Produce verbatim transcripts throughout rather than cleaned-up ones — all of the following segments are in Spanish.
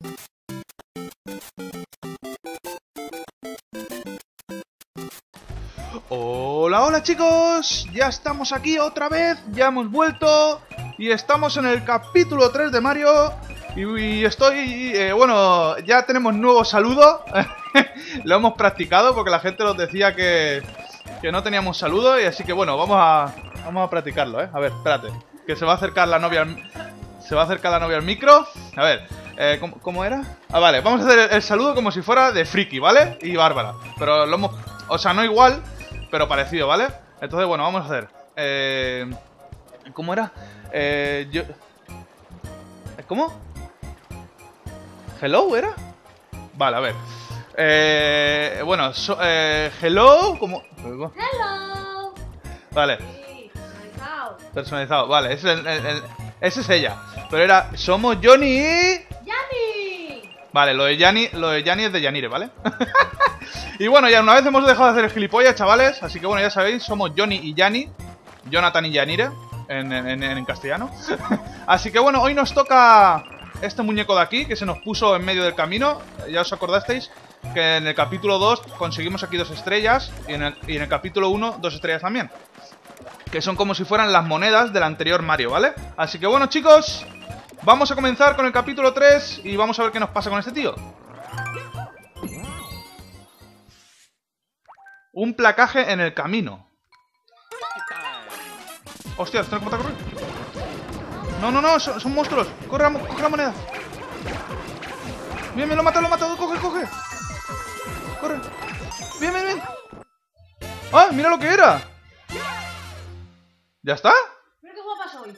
Hola, hola chicos, ya estamos aquí otra vez, ya hemos vuelto y estamos en el capítulo tres de Mario y, y estoy, eh, bueno, ya tenemos nuevo saludo, lo hemos practicado porque la gente nos decía que, que no teníamos saludo y así que bueno, vamos a, vamos a practicarlo, ¿eh? A ver, espérate, que se va a acercar la novia al, se va a acercar la novia al micro, a ver, eh, ¿cómo, ¿cómo era? Ah, vale, vamos a hacer el, el saludo como si fuera de Friki, ¿vale? Y Bárbara, pero lo hemos, o sea, no igual, pero parecido, ¿vale? Entonces, bueno, vamos a hacer eh, ¿cómo era? Eh, yo... ¿Cómo? ¿Hello era? Vale, a ver eh, bueno, so, eh, hello ¿cómo? Hello. Vale. Sí, personalizado. Personalizado, vale, ese es, el, el, el, ese es ella. Pero era, somos Johnny y... ¡Yanni! Vale, lo de Yanni, lo de Yanni es de Yanire, ¿vale? Y bueno, ya una vez hemos dejado de hacer el gilipollas, chavales. Así que bueno, ya sabéis, somos Johnny y Yanni. Jonathan y Yanire en, en, en castellano. Así que bueno, hoy nos toca este muñeco de aquí, que se nos puso en medio del camino. Ya os acordasteis que en el capítulo dos conseguimos aquí dos estrellas. Y en el, y en el capítulo uno dos estrellas también, que son como si fueran las monedas del anterior Mario, ¿vale? Así que bueno, chicos, vamos a comenzar con el capítulo tres y vamos a ver qué nos pasa con este tío. Un placaje en el camino. Hostia, ¿tengo que correr? No, no, no, son, son monstruos. Corre, coge la moneda. Bien, bien, lo he matado, lo he matado. Coge, coge. Corre. Bien, bien, bien. Ah, mira lo que era. ¿Ya está? Mira qué guapa soy.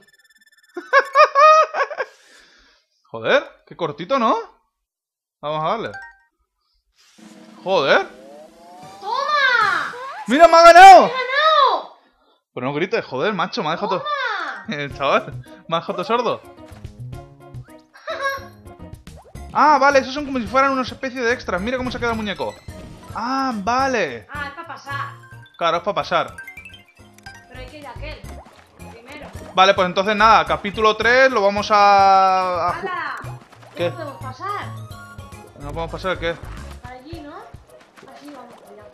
Joder, qué cortito, ¿no? Vamos a darle. Joder. ¡Toma! ¡Mira, me ha ganado! ¡He ganado! Pero no grites, joder, macho, me ha dejado todo... El chaval, me ha dejado todo sordo. Ah, vale, esos son como si fueran una especie de extras. Mira cómo se queda el muñeco. Ah, vale. Ah, es para pasar. Claro, es para pasar. Pero hay que ir a aquel. Primero. Vale, pues entonces nada, capítulo tres lo vamos a... a... ¡Hala! ¿Qué? ¿Qué podemos pasar? ¿No podemos pasar qué? Para allí, ¿no? Así vamos a ir.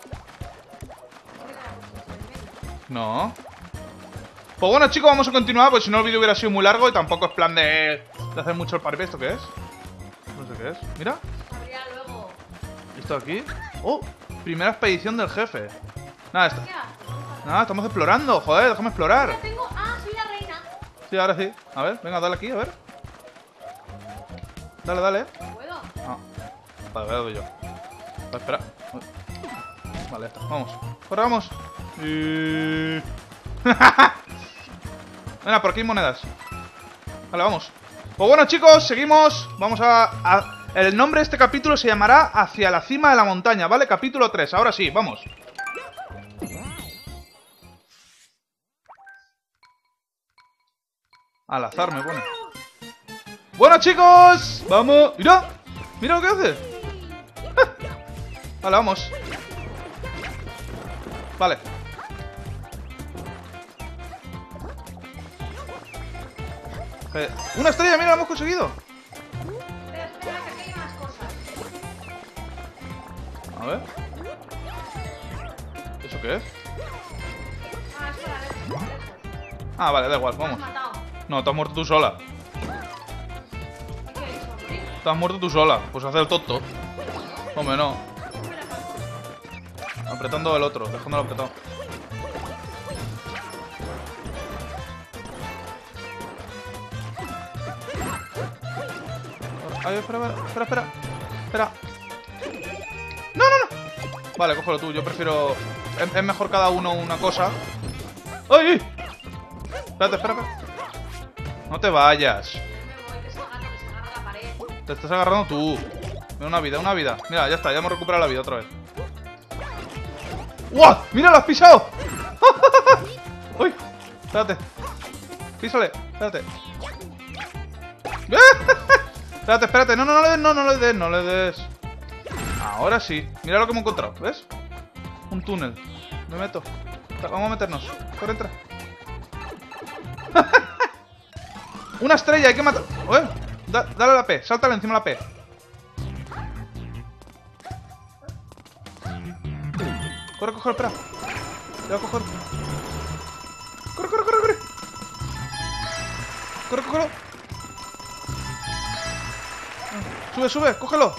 No. Pues bueno, chicos, vamos a continuar, pues si no el vídeo hubiera sido muy largo y tampoco es plan de, de hacer mucho el paripé. ¿Esto qué es? No sé qué es. Mira. Abrirá luego. ¿Esto aquí? ¡Oh! Primera expedición del jefe. Nada, está... Mira, Nada, estamos explorando. Joder, déjame explorar. mira, tengo... Ah, soy la reina. Sí, ahora sí. A ver, venga, dale aquí, a ver. Dale, dale. ¿Puedo? Ah. Vale, voy a doy yo. Vale, espera. Vale, ya está. Vamos. Corre, vamos. Y... Venga, por aquí hay monedas. Vale, vamos. Pues bueno, chicos, seguimos. Vamos a, a... El nombre de este capítulo se llamará Hacia la cima de la montaña, ¿vale? Capítulo tres. Ahora sí, vamos. Al azar me pone. Bueno, chicos, vamos. Mira, mira lo que hace. Vale, vamos. Vale. Eh, una estrella, mira, lo hemos conseguido. Espera, espera, que aquí hay más cosas. A ver. ¿Eso qué es? Ah, es para ver, lejos. Ah, vale, da igual, Me has vamos. matado. No, te has muerto tú sola. ¿Y qué he hecho? ¿Morir? Te has muerto tú sola. Pues hacer el tonto. Hombre, no. Apretando el otro, dejándolo apretado. Ay, espera, espera, espera, espera. No, no, no. Vale, cógelo tú, yo prefiero... Es, es mejor cada uno una cosa. ¡Ay! ay! Espérate, espera, espera. No te vayas. Yo me voy, que se agarra, que se agarra la pared. Te estás agarrando tú. Mira, una vida, una vida. Mira, ya está, ya hemos recuperado la vida otra vez. ¡Wow! ¡Mira, lo has pisado! ¡Uy! Espérate. Písale, espérate. Espérate, espérate. No, no, no le des, no, no le des, no le des. Ahora sí. Mira lo que hemos encontrado, ¿ves? Un túnel. Me meto. Vamos a meternos. Corre, entra. Una estrella, hay que matar. Ué, da, dale la P, sáltale encima la P. Corre, coge, espera. Ya voy a coger. Corre, corre, corre, corre. Corre, cógelo. Sube, sube, cógelo.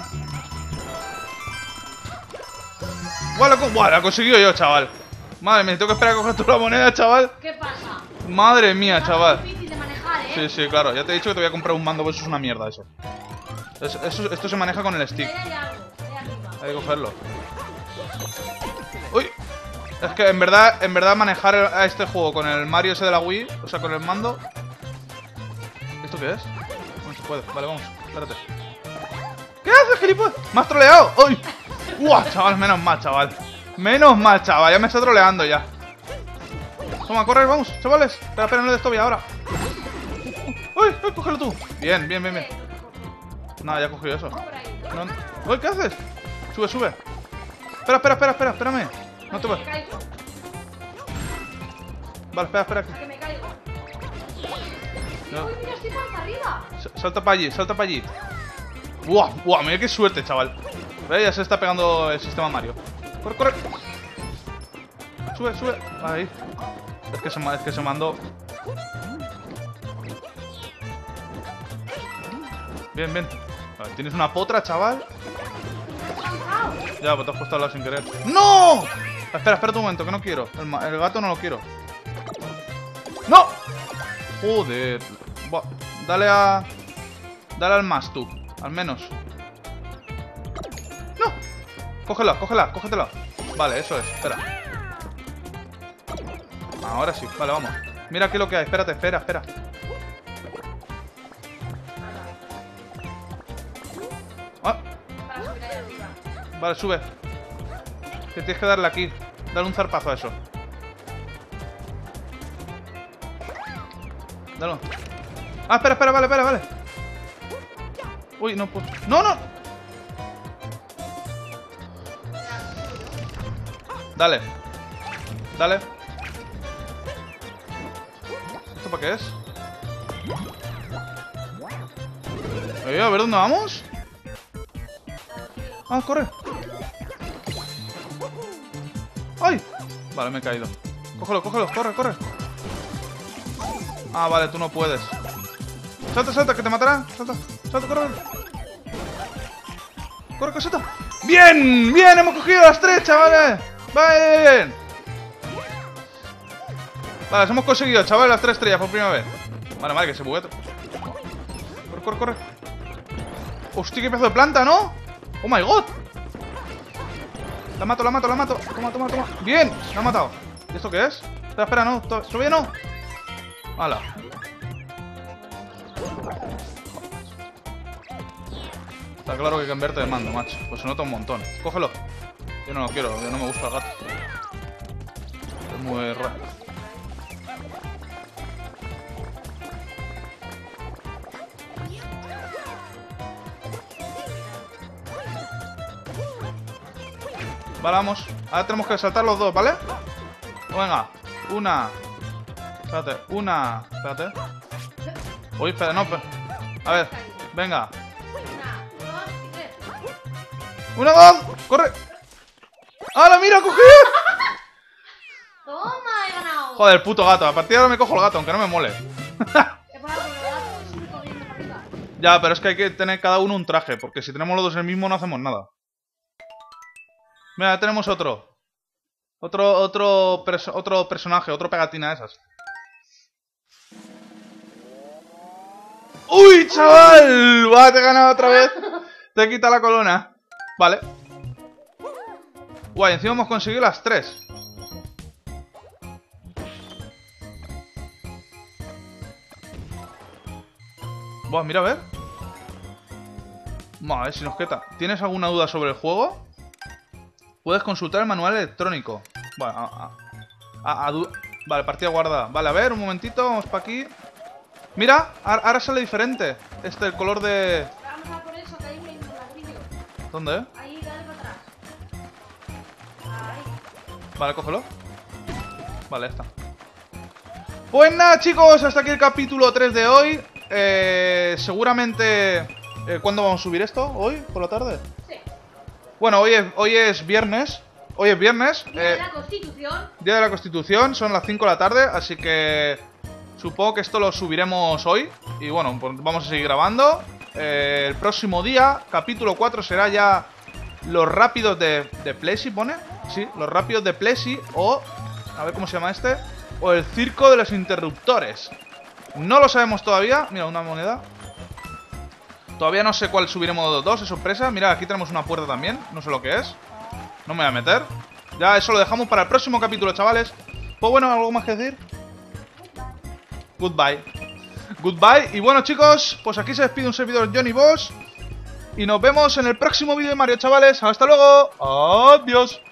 Buah, la, Buah, la he conseguido yo, chaval. Madre mía, tengo que esperar a coger toda la moneda, chaval. ¿Qué pasa? Madre mía, chaval. Es difícil de manejar, ¿eh? Sí, sí, claro. Ya te he dicho que te voy a comprar un mando, pues eso es una mierda, eso. Es, eso esto se maneja con el stick. Ahí hay algo, ahí arriba. Hay que cogerlo. Uy. Es que en verdad, en verdad manejar a este juego con el Mario ese de la Wii, o sea, con el mando. ¿Esto qué es? No se puede. Vale, vamos. Espérate. ¿Qué haces, gilipollas? ¿Me has troleado? ¡Uy! ¡Uah, chaval! Menos mal, chaval. Menos mal, chaval. Ya me está troleando ya. Toma, correr, vamos, chavales. Espera, espera, no le des todavía ahora. ¡Uy! ¡Uy! Cógelo tú. Bien, bien, bien, bien. Nada, ya he cogido eso. No, no. ¡Uy! ¿Qué haces? Sube, sube. Espera, espera, espera, espera, espérame. No te vas. Me caigo. Vale, espera, espera. Que me caigo. No. Uy, mira, estoy para arriba. Salta para allí, salta para allí. ¡Buah! ¡Buah! Mira qué suerte, chaval. ¿Ves? Ya se está pegando el sistema Mario. ¡Corre, corre! Sube, sube. Ahí. Es que se, es que se mandó. Bien, bien. Vale, tienes una potra, chaval. Ya, pues te has puesto al lado sin querer. ¡No! Espera, espera un momento, que no quiero. El, el gato no lo quiero. ¡No! Joder. Buah. Dale a... Dale al más, tú. Al menos. ¡No! Cógela, cógela, cógetela. Vale, eso es, espera. Ahora sí, vale, vamos. Mira aquí lo que hay, espérate, espera, espera. Ah. Para subir ahí arriba. Vale, sube. Que tienes que darle aquí. Dale un zarpazo a eso. Dale. Ah, espera, espera, vale, vale, vale. Uy, no puedo. ¡No, no! Dale. Dale. ¿Esto para qué es? Eh, a ver, ¿dónde vamos? Ah, corre. ¡Ay! Vale, me he caído. Cógelo, cógelo, corre, corre. Ah, vale, tú no puedes. Salta, salta, que te matará. Salta, salta, corre. Corre, que salta. ¡Bien! ¡Bien! ¡Hemos cogido las tres, chavales! ¡Bien! Vale, hemos conseguido, chavales, las tres estrellas por primera vez. Vale, vale, que se buguea. Corre, corre, corre. Hostia, qué pedazo de planta, ¿no? ¡Oh, my God! La mato, la mato, la mato. Toma, toma, toma. ¡Bien! La ha matado. ¿Y esto qué es? Espera, espera, no. ¿Todavía no? ¡Hala! Está claro que hay que cambiarte de mando, macho. Pues se nota un montón. Cógelo. Yo no lo quiero, yo no me gusta el gato. Es muy raro. Vale, vamos. Ahora tenemos que saltar los dos, ¿vale? Venga. Una. Espérate. Una. Espérate. Uy, espera, no. Espera. A ver. Venga. Una, dos y tres. Una, dos. Corre. ¡Hala, mira, cogí! Toma, he ganado. Joder, puto gato. A partir de ahora me cojo el gato, aunque no me mole. He parado con el gato y sigo corriendo para arriba. Ya, pero es que hay que tener cada uno un traje. Porque si tenemos los dos el mismo no hacemos nada. Mira, tenemos otro. Otro, otro, perso otro personaje, otro pegatina de esas. ¡Uy, chaval! ¡Buah, te he ganado otra vez! Te quita la corona. Vale. Guay, encima hemos conseguido las tres. Buah, mira a ver. Vamos a ver si nos queda. ¿Tienes alguna duda sobre el juego? Puedes consultar el manual electrónico. Bueno, a, a, a, vale, partida guardada. Vale, a ver, un momentito, vamos para aquí. Mira, ahora sale diferente. Este, el color de... Vamos a por eso, que ahí me un ladrillo. ¿Dónde? Ahí, dale para atrás. Ahí. Vale, cógelo. Vale, ya está. Pues nada, chicos, hasta aquí el capítulo tres de hoy. Eh, seguramente... Eh, ¿Cuándo vamos a subir esto? ¿Hoy? ¿Por la tarde? Sí. Bueno, hoy es, hoy es viernes. Hoy es viernes. Día de eh, la Constitución. Día de la Constitución, son las cinco de la tarde, así que supongo que esto lo subiremos hoy. Y bueno, pues vamos a seguir grabando. Eh, el próximo día, capítulo cuatro, será ya los rápidos de, de Plessy, ¿pone? Sí, los rápidos de Plessy o... A ver cómo se llama este. O el circo de los interruptores. No lo sabemos todavía. Mira, una moneda. Todavía no sé cuál subiremos de los dos, es sorpresa. Mira, aquí tenemos una puerta también, no sé lo que es. No me voy a meter. Ya eso lo dejamos para el próximo capítulo, chavales. Pues bueno, ¿algo más que decir? Goodbye. Goodbye. Y bueno, chicos, pues aquí se despide un servidor Johnny Boss. Y nos vemos en el próximo vídeo de Mario, chavales. Hasta luego. Adiós.